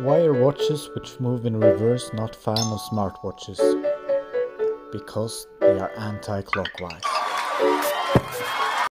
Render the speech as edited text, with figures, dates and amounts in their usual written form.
Why are watches which move in reverse not fan of smartwatches? Because they are anti-clockwise.